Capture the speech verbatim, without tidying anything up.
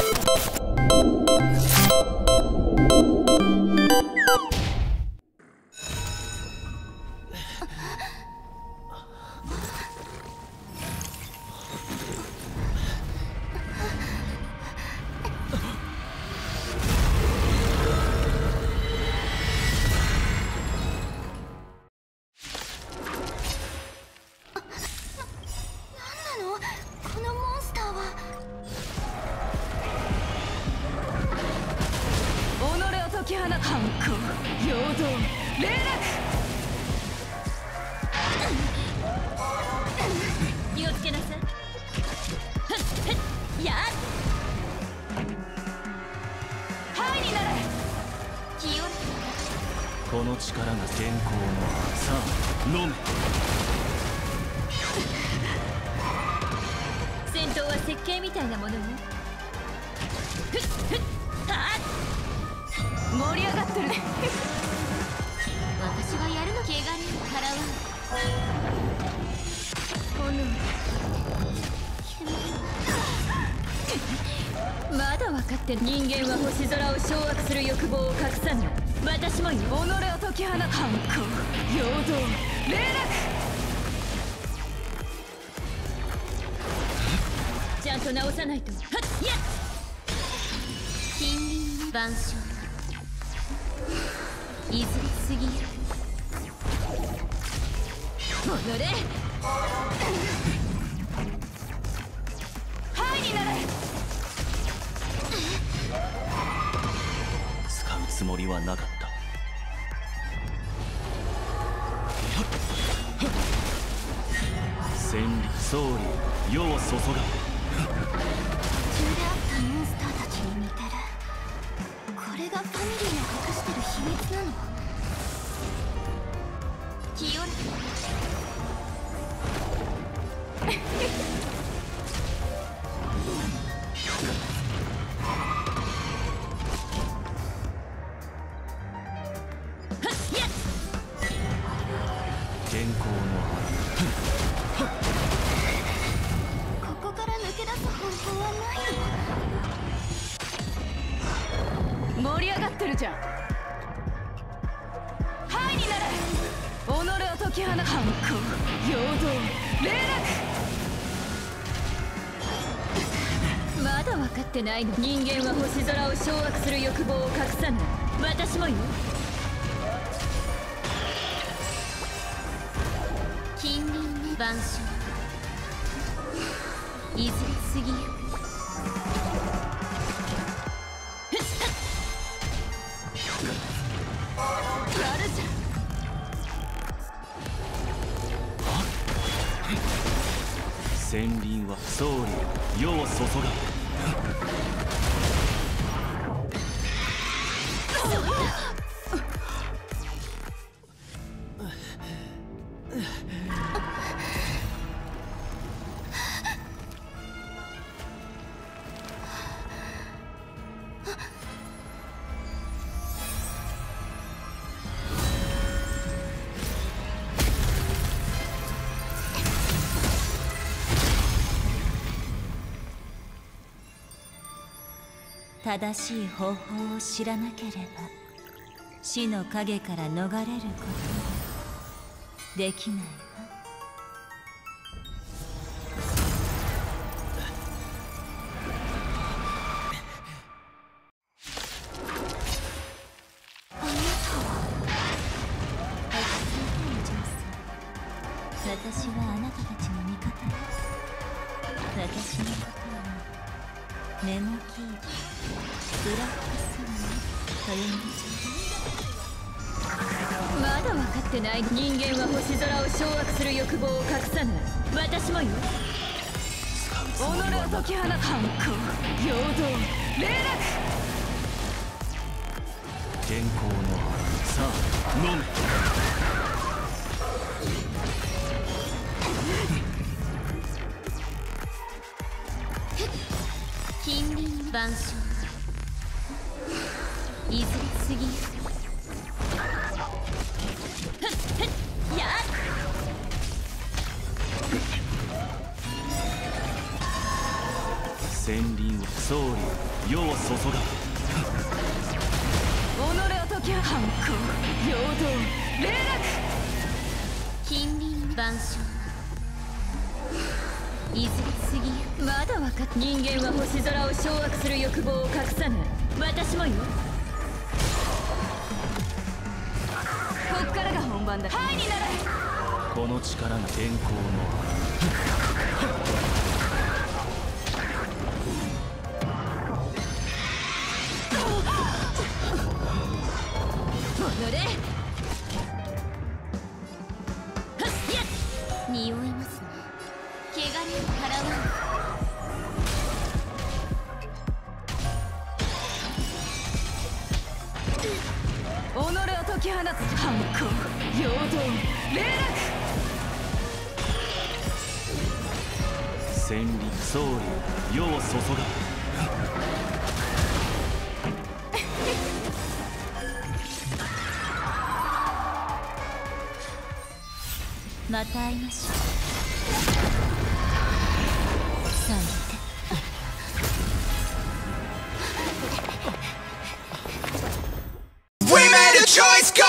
この力が健康のさあ飲め。 戦闘は設計みたいなものよ。ふっふっはっ盛り上がってるね。私がやるの。怪我人払わん。まだ分かってる。人間は星空を掌握する欲望を隠さない。私もよ。己を解き放つ。反抗、陽動、霊落。ちゃんと直さないと。はっやっ。近隣の晩鐘、いずれすぎる。己れ。はいになれ。 使うつもりはなかった。千里総理、世を注が。途中で会ったモンスターたちに似てる。これがファミリーの隠してる秘密なの。清ら健康のここから抜け出す方法はないの。盛り上がってるじゃん。はいになれ。己を解き放つ。反抗、陽動、霊落。まだ分かってないの。人間は星空を掌握する欲望を隠さない。私もよ。近隣の晩鐘、いずれ過ぎゆく。やるじゃん。 千輪は総理、世を注が。 正しい方法を知らなければ死の影から逃れることはできないわ。 あなたは。 落ち着いてお嬢さん。私はあなたたちの味方です。私のことはメモキーブブラックスワンと呼んでちょうだい。 まだ分かってない。人間は星空を掌握する欲望を隠さない。私もよ。己を解き放つ。反抗、陽動、霊落。 健康のさあ飲め。 近隣の晩鐘、いずれ過ぎゆく。ふっふっやっ。 戦輪は総理世を注が己を解き反抗陽動霊落近隣万象いずれ過ぎゆまだわかっ人間は星空を掌握する欲望を隠さない私もよこっからが本番だはいにならこの力が天候の己れ匂いますね汚れを払わん己を解き放つ反抗陽動霊落戦輪総理世を注がまた会いましょうさあ We made a choice. Go!